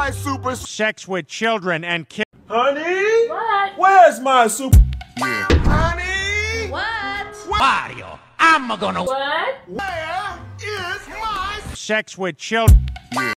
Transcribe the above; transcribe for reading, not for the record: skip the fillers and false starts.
my super sex with children and kids. Honey? What? Where's my super Honey? What? Mario, I'm gonna What? Where is my sex with children.